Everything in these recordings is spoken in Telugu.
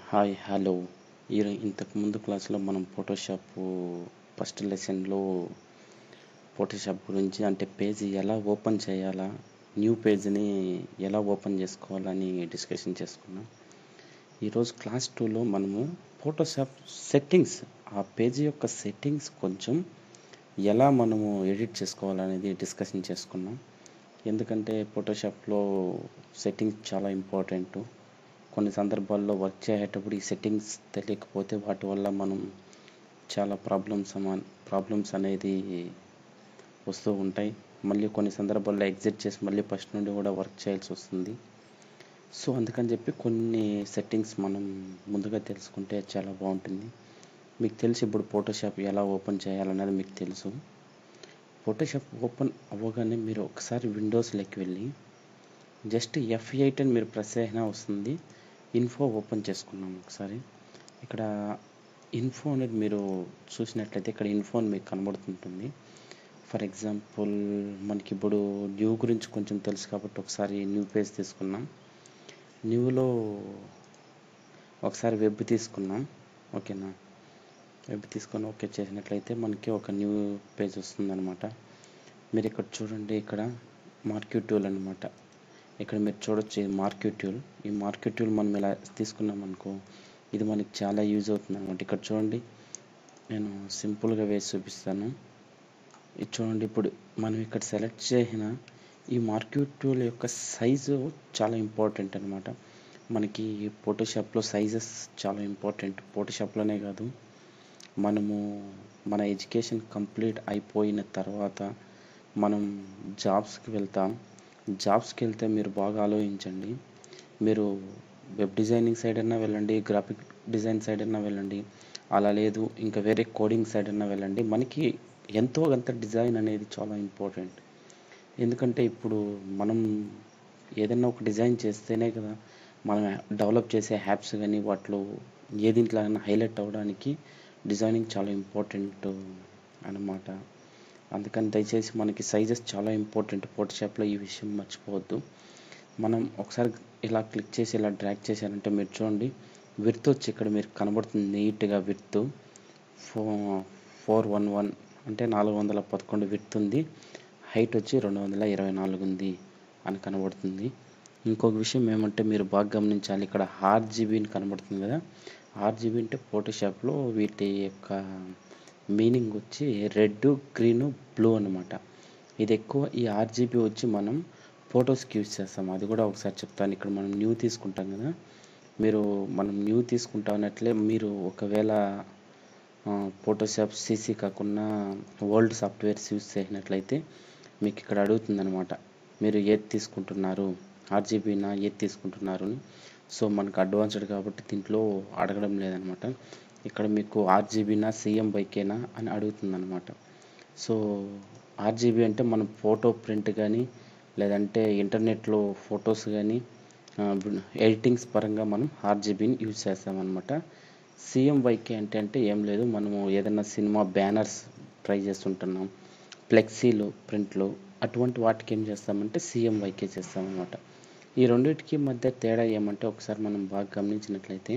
హాయ్ హలో ఇంతకు ముందు క్లాస్లో మనం ఫోటోషాప్ ఫస్ట్ లెసన్లో ఫోటోషాప్ గురించి అంటే పేజీ ఎలా ఓపెన్ చేయాలా, న్యూ పేజ్ని ఎలా ఓపెన్ చేసుకోవాలని డిస్కషన్ చేసుకున్నాం. ఈరోజు క్లాస్ 2లో మనము ఫోటోషాప్ సెట్టింగ్స్, ఆ పేజీ యొక్క సెట్టింగ్స్ కొంచెం ఎలా మనము ఎడిట్ చేసుకోవాలనేది డిస్కషన్ చేసుకున్నాం. ఎందుకంటే ఫోటోషాప్లో సెట్టింగ్స్ చాలా ఇంపార్టెంట్. కొన్ని సందర్భాల్లో వర్క్ చేసేటప్పుడు ఈ సెట్టింగ్స్ తెలియకపోతే వాటి వల్ల మనం చాలా ప్రాబ్లమ్స్ అనేది వస్తూ ఉంటాయి. మళ్ళీ కొన్ని సందర్భాల్లో ఎగ్జిట్ చేసి మళ్ళీ ఫస్ట్ నుండి కూడా వర్క్ చేయాల్సి వస్తుంది. సో అందుకని చెప్పి కొన్ని సెట్టింగ్స్ మనం ముందుగా తెలుసుకుంటే చాలా బాగుంటుంది. మీకు తెలిసి ఇప్పుడు ఫోటోషాప్ ఎలా ఓపెన్ చేయాలనేది మీకు తెలుసు. ఫోటోషాప్ ఓపెన్ అవ్వగానే మీరు ఒకసారి విండోస్లోకి వెళ్ళి జస్ట్ F8 అని మీరు ప్రెస్ అయినా వస్తుంది. ఇన్ఫో ఓపెన్ చేసుకున్నాం. ఒకసారి ఇక్కడ ఇన్ఫో అనేది మీరు చూసినట్లయితే ఇక్కడ ఇన్ఫో అని మీకు కనబడుతుంటుంది. ఫర్ ఎగ్జాంపుల్ మనకి ఇప్పుడు న్యూ గురించి కొంచెం తెలుసు కాబట్టి ఒకసారి న్యూ పేజ్ తీసుకున్నాం. న్యూలో ఒకసారి వెబ్ తీసుకున్నాం. ఓకేనా, వెబ్ తీసుకొని ఓకే చేసినట్లయితే మనకి ఒక న్యూ పేజ్ వస్తుందన్నమాట. మీరు ఇక్కడ చూడండి, ఇక్కడ మార్కెట్ టూల్ అనమాట. ఇక్కడ మీరు చూడొచ్చు, ఇది మార్కెట్ టూల్. ఈ మార్కెట్ టూల్ మనం ఇలా తీసుకున్నాం అనుకో, ఇది మనకి చాలా యూజ్ అవుతుంది అనమాట. ఇక్కడ చూడండి, నేను సింపుల్గా వేసి చూపిస్తాను. ఇది చూడండి, ఇప్పుడు మనం ఇక్కడ సెలెక్ట్ చేసిన ఈ మార్కెట్ టూల్ యొక్క సైజు చాలా ఇంపార్టెంట్ అనమాట. మనకి ఫోటోషాప్లో సైజెస్ చాలా ఇంపార్టెంట్. ఫోటోషాప్లోనే కాదు, మనము మన ఎడ్యుకేషన్ కంప్లీట్ అయిపోయిన తర్వాత మనం జాబ్స్కి వెళ్తాం. జాబ్స్కి వెళ్తే మీరు బాగా ఆలోచించండి. మీరు వెబ్ డిజైనింగ్ సైడ్ అయినా వెళ్ళండి, గ్రాఫిక్ డిజైన్ సైడ్ అయినా వెళ్ళండి, అలా లేదు ఇంకా వేరే కోడింగ్ సైడ్ అయినా వెళ్ళండి. మనకి ఎంతో కొంత డిజైన్ అనేది చాలా ఇంపార్టెంట్. ఎందుకంటే ఇప్పుడు మనం ఏదైనా ఒక డిజైన్ చేస్తేనే కదా మనం డెవలప్ చేసే యాప్స్ కానీ వాటిలో ఏ దీంట్లో అయినా హైలైట్ అవ్వడానికి డిజైనింగ్ చాలా ఇంపార్టెంట్ అన్నమాట. అందుకని దయచేసి మనకి సైజెస్ చాలా ఇంపార్టెంట్. ఫోటోషాప్లో ఈ విషయం మర్చిపోవద్దు. మనం ఒకసారి ఇలా క్లిక్ చేసి ఇలా డ్రాగ్ చేశారంటే మీరు చూడండి, విడ్త్ వచ్చి ఇక్కడ మీరు కనబడుతుంది నీట్గా. విడ్త్ 411 అంటే 411 విడ్త్ ఉంది. హైట్ వచ్చి 224 ఉంది అని కనబడుతుంది. ఇంకొక విషయం ఏమంటే మీరు బాగా గమనించాలి, ఇక్కడ RGBని కనబడుతుంది కదా. RGB అంటే ఫోటోషాప్లో వీటి యొక్క మీనింగ్ వచ్చి రెడ్, గ్రీన్, బ్లూ అనమాట. ఇది ఎక్కువ ఈ RGB వచ్చి మనం ఫొటోస్కి యూజ్ చేస్తాం. అది కూడా ఒకసారి చెప్తాను. ఇక్కడ మనం న్యూ తీసుకుంటాం కదా, మనం న్యూ తీసుకుంటామన్నట్లే మీరు ఒకవేళ ఫోటోషాప్ CC కాకుండా ఓల్డ్ సాఫ్ట్వేర్స్ యూజ్ చేసినట్లయితే మీకు ఇక్కడ అడుగుతుంది అనమాట, మీరు ఏది తీసుకుంటున్నారు, RGBనా ఏది తీసుకుంటున్నారు. సో మనకు అడ్వాన్స్డ్ కాబట్టి దీంట్లో అడగడం లేదనమాట. ఇక్కడ మీకు RGBనా CMYKనా అని అడుగుతుంది అనమాట. సో RGB అంటే మనం ఫోటో ప్రింట్ కానీ లేదంటే ఇంటర్నెట్లో ఫొటోస్ కానీ ఎడిటింగ్స్ పరంగా మనం RGBని యూజ్ చేస్తామన్నమాట. CMYK అంటే ఏం లేదు, మనము ఏదైనా సినిమా బ్యానర్స్ ట్రై చేస్తుంటున్నాం, ఫ్లెక్సీలు, ప్రింట్లు, అటువంటి వాటికి ఏం చేస్తామంటే CMYK చేస్తామన్నమాట. ఈ రెండింటికి మధ్య తేడా ఏమంటే ఒకసారి మనం బాగా గమనించినట్లయితే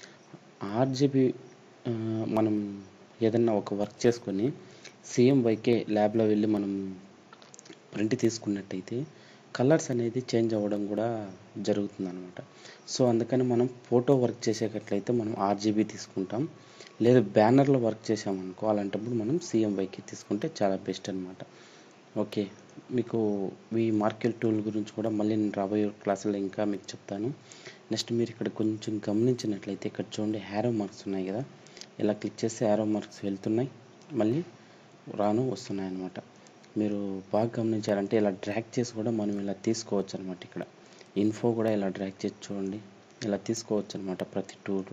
RGB మనం ఏదన్నా ఒక వర్క్ చేసుకొని CMYK ల్యాబ్లో వెళ్ళి మనం ప్రింట్ తీసుకున్నట్టయితే కలర్స్ అనేది చేంజ్ అవ్వడం కూడా జరుగుతుంది అనమాట. సో అందుకని మనం ఫోటో వర్క్ చేసేటట్లయితే మనం RGB తీసుకుంటాం. లేదా బ్యానర్లో వర్క్ చేసామనుకో, అలాంటప్పుడు మనం CMYK తీసుకుంటే చాలా బెస్ట్ అనమాట. ఓకే, మీకు ఈ మార్కెట్ టూల్ గురించి కూడా మళ్ళీ నేను రాబోయే క్లాసులో ఇంకా మీకు చెప్తాను. నెక్స్ట్ మీరు ఇక్కడ కొంచెం గమనించినట్లయితే ఇక్కడ చూడండి, హ్యారో మార్క్స్ ఉన్నాయి కదా. ఇలా క్లిక్ చేస్తే హ్యారో మార్క్స్ వెళ్తున్నాయి, మళ్ళీ వస్తున్నాయి అన్నమాట. మీరు బాగా గమనించారంటే ఇలా డ్రాగ్ చేసి కూడా మనం ఇలా తీసుకోవచ్చు అనమాట. ఇక్కడ ఇన్ఫో కూడా ఇలా డ్రాగ్ చేసి చూడండి, ఇలా తీసుకోవచ్చు అనమాట ప్రతి టూల్.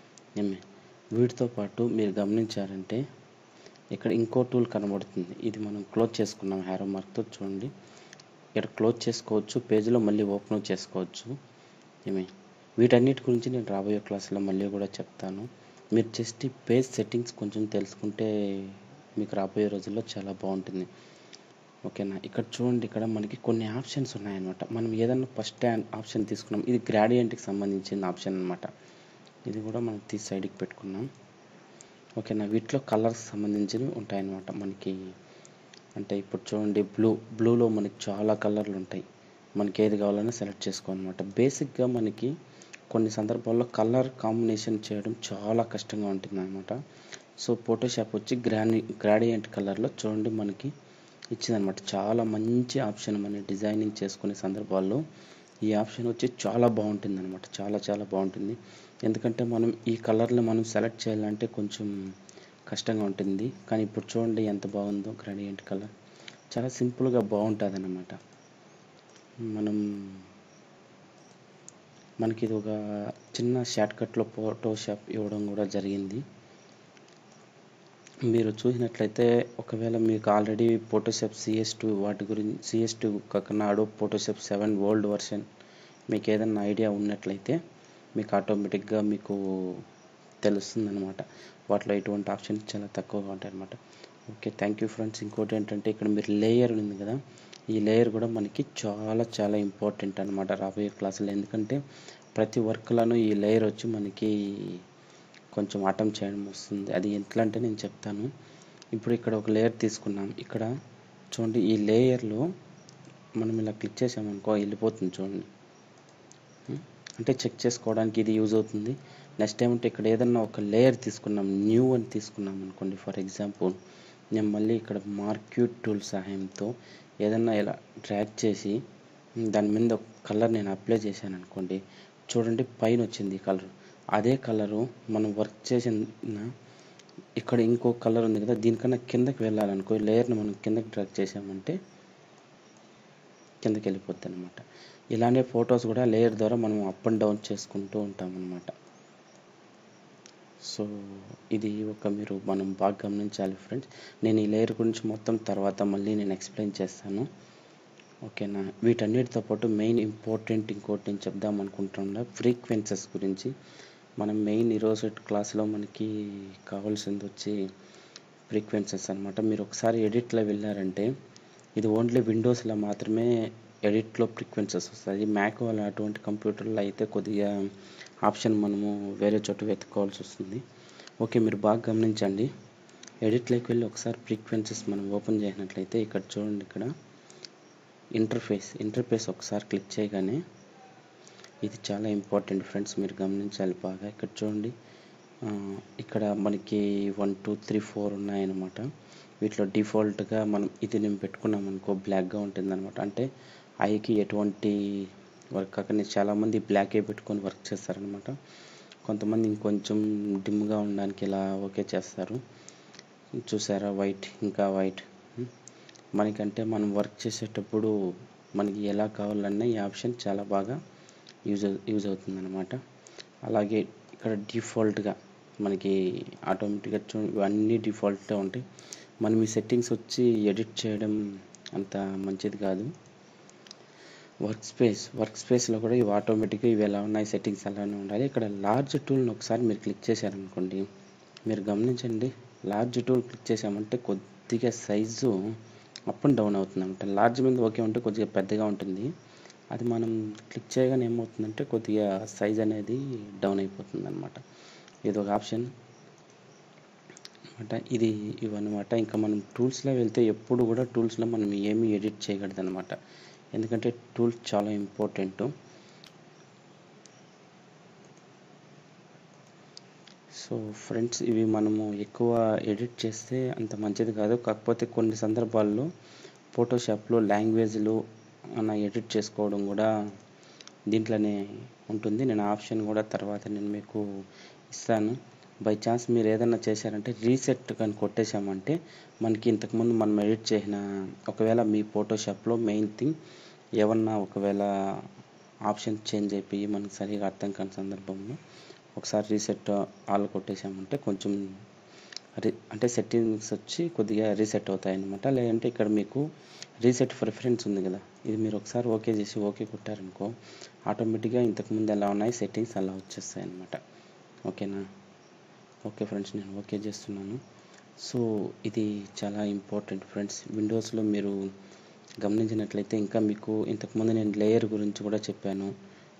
వీటితో పాటు మీరు గమనించారంటే ఇక్కడ ఇంకో టూల్ కనబడుతుంది, ఇది మనం క్లోజ్ చేసుకున్నాం హ్యారో మార్క్తో. చూడండి, ఇక్కడ క్లోజ్ చేసుకోవచ్చు, పేజీలో మళ్ళీ ఓపెన్ చేసుకోవచ్చు. వీటన్నిటి గురించి నేను రాబోయే క్లాసులో మళ్ళీ కూడా చెప్తాను. మీరు జస్ట్ ఈ పేజ్ సెట్టింగ్స్ కొంచెం తెలుసుకుంటే మీకు రాబోయే రోజుల్లో చాలా బాగుంటుంది. ఓకేనా, ఇక్కడ చూడండి, ఇక్కడ మనకి కొన్ని ఆప్షన్స్ ఉన్నాయన్నమాట. మనం ఏదన్నా ఫస్ట్ ఆప్షన్ తీసుకున్నాం, ఇది గ్రాడియంట్కి సంబంధించిన ఆప్షన్ అనమాట. ఇది కూడా మనం తీసి సైడ్కి పెట్టుకున్నాం. ఓకేనా, వీటిలో కలర్స్ సంబంధించినవి ఉంటాయన్నమాట మనకి. అంటే ఇప్పుడు చూడండి, బ్లూలో మనకి చాలా కలర్లు ఉంటాయి. మనకి ఏది కావాలన్నా సెలెక్ట్ చేసుకోవాలన్నమాట. బేసిక్గా మనకి కొన్ని సందర్భాల్లో కలర్ కాంబినేషన్ చేయడం చాలా కష్టంగా ఉంటుంది అనమాట. సో ఫోటోషాప్ వచ్చి గ్రాడియంట్ కలర్లో చూడండి మనకి ఇచ్చిందనమాట. చాలా మంచి ఆప్షన్ మన డిజైనింగ్ చేసుకునే సందర్భాల్లో ఈ ఆప్షన్ వచ్చి చాలా బాగుంటుంది అనమాట. చాలా చాలా బాగుంటుంది. ఎందుకంటే మనం ఈ కలర్ని మనం సెలెక్ట్ చేయాలంటే కొంచెం కష్టంగా ఉంటుంది. కానీ ఇప్పుడు చూడండి ఎంత బాగుందో గ్రాడియంట్ కలర్. చాలా సింపుల్గా బాగుంటుంది అన్నమాట. మనకి ఇది ఒక చిన్న షార్ట్కట్లో ఫోటోషాప్ ఇవ్వడం కూడా జరిగింది. మీరు చూసినట్లయితే ఒకవేళ మీకు ఆల్రెడీ ఫోటోషాప్ CS2 వాటి గురించి, CS2 కాకుండా అడోబ్ ఫోటోషాప్ 7 ఓల్డ్ వర్షన్ మీకు ఏదైనా ఐడియా ఉన్నట్లయితే మీకు ఆటోమేటిక్గా మీకు తెలుస్తుంది అనమాట. వాటిలో ఇటువంటి ఆప్షన్స్ చాలా తక్కువగా ఉంటాయి అనమాట. Okay, thank you friends. ఇంకోటి ఏంటంటే ఇక్కడ మీరు లేయర్ ఉంది కదా, ఈ లేయర్ కూడా మనకి చాలా చాలా ఇంపార్టెంట్ అనమాట రాబోయే క్లాసులో. ఎందుకంటే ప్రతి వర్క్లను ఈ లేయర్ వచ్చి మనకి కొంచెం అటెంప్ట్ చేయడం వస్తుంది. అది ఎట్లా అంటే నేను చెప్తాను. ఇప్పుడు ఇక్కడ ఒక లేయర్ తీసుకున్నాం. ఇక్కడ చూడండి, ఈ లేయర్లో మనం ఇలా క్లిక్ చేసామనుకో వెళ్ళిపోతుంది చూడండి. అంటే చెక్ చేసుకోవడానికి ఇది యూజ్ అవుతుంది. నెక్స్ట్ ఏమంటే ఇక్కడ ఏదన్నా ఒక లేయర్ తీసుకున్నాం, న్యూ అని తీసుకున్నాం అనుకోండి. ఫర్ ఎగ్జాంపుల్ నేను మళ్ళీ ఇక్కడ మార్క్యూట్ టూల్ సహాయంతో ఏదన్నా ఇలా డ్రాగ్ చేసి దాని మీద ఒక కలర్ నేను అప్లై చేశాను అనుకోండి. చూడండి పైన వచ్చింది ఈ కలర్. అదే కలరు మనం వర్క్ చేసిన ఇక్కడ ఇంకో కలర్ ఉంది కదా, దీనికన్నా కిందకి వెళ్ళాలనుకో లేయర్ని మనం కిందకి డ్రాగ్ చేసామంటే కిందకి వెళ్ళిపోద్ది అనమాట. ఇలానే ఫొటోస్ కూడా లేయర్ ద్వారా మనం అప్ అండ్ డౌన్ చేసుకుంటూ ఉంటాం అన్నమాట. సో ఇది మీరు మనం బాగా గమనించాలి ఫ్రెండ్స్. నేను ఈ లేయర్ గురించి మొత్తం తర్వాత మళ్ళీ నేను ఎక్స్ప్లెయిన్ చేస్తాను. ఓకేనా, వీటన్నిటితో పాటు మెయిన్ ఇంపార్టెంట్ ఇంకోటి నేను చెప్దాం అనుకుంటున్నా ఫ్రీక్వెన్సీస్ గురించి. మనం మెయిన్ ఈరోజు క్లాస్లో మనకి కావాల్సింది వచ్చి ఫ్రీక్వెన్సీస్ అనమాట. మీరు ఒకసారి ఎడిట్లో వెళ్ళారంటే ఇది ఓన్లీ విండోస్లో మాత్రమే ఎడిట్లో ఫ్రీక్వెన్సీస్ వస్తాయి. మ్యాక్ వల్ల అటువంటి కంప్యూటర్లో అయితే కొద్దిగా ఆప్షన్ మనము వేరే చోట వెతుక్కోవాల్సి వస్తుంది. ఓకే, మీరు బాగా గమనించండి. ఎడిట్లోకి వెళ్ళి ఒకసారి ఫ్రీక్వెన్సీస్ మనం ఓపెన్ చేసినట్లయితే ఇక్కడ చూడండి, ఇక్కడ ఇంటర్ఫేస్ ఒకసారి క్లిక్ చేయగానే ఇది చాలా ఇంపార్టెంట్ ఫ్రెండ్స్, మీరు గమనించాలి బాగా. ఇక్కడ చూడండి, ఇక్కడ మనకి 1 2 3 4 ఉన్నాయన్నమాట. వీటిలో డిఫాల్ట్గా మనం ఇది నేను పెట్టుకున్నాం అనుకో బ్లాక్గా ఉంటుంది అనమాట. అంటే ఐకి ఎటువంటి వర్క్ కాకుండా చాలామంది బ్లాకే పెట్టుకొని వర్క్ చేస్తారనమాట. కొంతమంది ఇంకొంచెం డిమ్గా ఉండడానికి ఇలా ఓకే చేస్తారు. చూసారా, వైట్ ఇంకా వైట్. మనకంటే మనం వర్క్ చేసేటప్పుడు మనకి ఎలా కావాలన్నా ఈ ఆప్షన్ చాలా బాగా యూజ్ అవుతుంది అనమాట. అలాగే ఇక్కడ డిఫాల్ట్గా మనకి ఆటోమేటిక్గా ఇవన్నీ డిఫాల్ట్గా ఉంటాయి. మనం ఈ సెట్టింగ్స్ వచ్చి ఎడిట్ చేయడం అంత మంచిది కాదు. వర్క్ స్పేస్లో కూడా ఇవి ఆటోమేటిక్గా ఇవి ఎలా ఉన్నాయి సెట్టింగ్స్ అలానే ఉండాలి. ఇక్కడ లార్జ్ టూల్ని ఒకసారి మీరు క్లిక్ చేశారనుకోండి, మీరు గమనించండి, లార్జ్ టూల్ క్లిక్ చేసామంటే కొద్దిగా సైజు అప్ అండ్ డౌన్ అవుతుంది అనమాట. లార్జ్ మీద ఓకే ఉంటే కొద్దిగా పెద్దగా ఉంటుంది. అది మనం క్లిక్ చేయగానే ఏమవుతుందంటే కొద్దిగా సైజ్ అనేది డౌన్ అయిపోతుంది అనమాట. ఇది ఒక ఆప్షన్ అనమాట. ఇవన్నమాట. ఇంకా మనం టూల్స్లో వెళ్తే ఎప్పుడు కూడా టూల్స్లో మనం ఏమీ ఎడిట్ చేయకూడదు అనమాట. ఎందుకంటే టూల్స్ చాలా ఇంపార్టెంట్. సో ఫ్రెండ్స్, ఇవి మనము ఎక్కువ ఎడిట్ చేస్తే అంత మంచిది కాదు. కాకపోతే కొన్ని సందర్భాల్లో ఫోటోషాప్లో లాంగ్వేజ్లు ఎడిట్ చేసుకోవడం కూడా దీంట్లోనే ఉంటుంది. నేను ఆప్షన్ కూడా తర్వాత నేను మీకు ఇస్తాను. బై ఛాన్స్ మీరు ఏదైనా చేశారంటే రీసెట్ కానీ కొట్టేశామంటే మనకి ఇంతకుముందు మనం ఎడిట్ చేసిన ఒకవేళ మీ ఫోటోషాప్లో మెయిన్ థింగ్ ఏమన్నా ఒకవేళ ఆప్షన్ చేంజ్ అయిపోయి మనకు సరిగా అర్థం కాని సందర్భంలో ఒకసారి రీసెట్ ఆల్ కొట్టేసామంటే కొంచెం అంటే సెట్టింగ్స్ వచ్చి కొద్దిగా రీసెట్ అవుతాయి అన్నమాట. లేదంటే ఇక్కడ మీకు రీసెట్ ప్రిఫరెన్స్ ఉంది కదా, ఇది మీరు ఒకసారి ఓకే చేసి ఓకే కొట్టారనుకో ఆటోమేటిక్గా ఇంతకుముందు ఎలా ఉన్నాయి సెట్టింగ్స్ అలా వచ్చేస్తాయి అన్నమాట. ఓకేనా? ఓకే ఫ్రెండ్స్, నేను ఓకే చేస్తున్నాను. సో ఇది చాలా ఇంపార్టెంట్ ఫ్రెండ్స్. విండోస్లో మీరు గమనించినట్లయితే ఇంకా మీకు ఇంతకుముందు నేను లేయర్ గురించి కూడా చెప్పాను.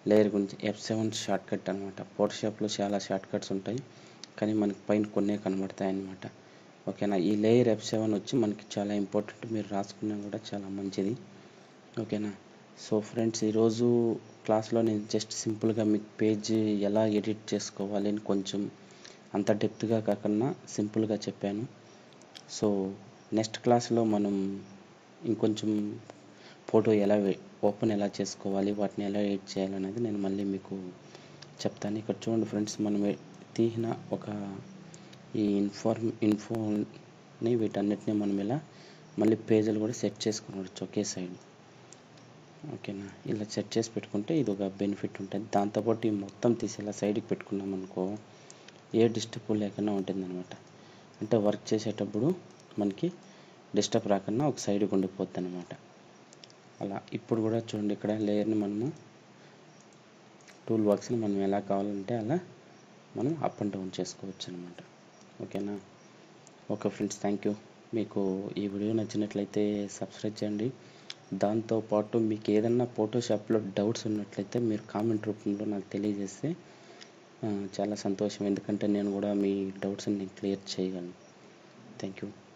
లేయర్ గురించి F7 షార్ట్ కట్ అనమాట. ఫోటోషాప్లో చాలా షార్ట్ కట్స్ ఉంటాయి, కానీ మనకి పైన కొన్నే కనబడతాయి అన్నమాట. ఓకేనా. ఈ లేయర్ F7 వచ్చి మనకి చాలా ఇంపార్టెంట్, మీరు రాసుకున్నా కూడా చాలా మంచిది. ఓకేనా. సో ఫ్రెండ్స్, ఈరోజు క్లాస్లో నేను జస్ట్ సింపుల్గా మీకు పేజ్ ఎలా ఎడిట్ చేసుకోవాలి అని కొంచెం అంత డెప్త్గా కాకుండా సింపుల్గా చెప్పాను. సో నెక్స్ట్ క్లాస్లో మనం ఇంకొంచెం ఫోటో ఓపెన్ ఎలా చేసుకోవాలి, వాటిని ఎలా ఎడిట్ చేయాలనేది నేను మళ్ళీ మీకు చెప్తాను. ఇక్కడ చూడండి ఫ్రెండ్స్, మనం తీసిన ఒక ఈ ఇన్ఫోని వీటన్నిటిని మనం ఇలా మళ్ళీ పేజీలు కూడా సెట్ చేసుకోవచ్చు ఒకే సైడ్. ఓకేనా. ఇలా సెట్ చేసి పెట్టుకుంటే ఇది ఒక బెనిఫిట్ ఉంటుంది. దాంతోపాటు ఈ మొత్తం తీసి ఇలా సైడ్కి పెట్టుకున్నాం అనుకో, ఏ డిస్టర్బ్ లేకుండా ఉంటుంది అనమాట. అంటే వర్క్ చేసేటప్పుడు మనకి డిస్టర్బ్ రాకుండా ఒక సైడ్కి ఉండిపోద్ది అనమాట. అలా ఇప్పుడు కూడా చూడండి, ఇక్కడ లేయర్ని మనము టూల్ బాక్స్ని మనం ఎలా కావాలంటే అలా మనం అప్ అండ్ డౌన్ చేసుకోవచ్చు అనమాట. ఓకేనా. Okay friends, thank you. మీకు ఈ వీడియో నచ్చినట్లయితే సబ్స్క్రైబ్ చేయండి. దాంతోపాటు మీకు ఏదన్నా ఫోటోషాప్లో డౌట్స్ ఉన్నట్లయితే మీరు కామెంట్ రూపంలో నాకు తెలియజేస్తే చాలా సంతోషం, ఎందుకంటే నేను కూడా మీ డౌట్స్ని క్లియర్ చేయగలను. Thank you.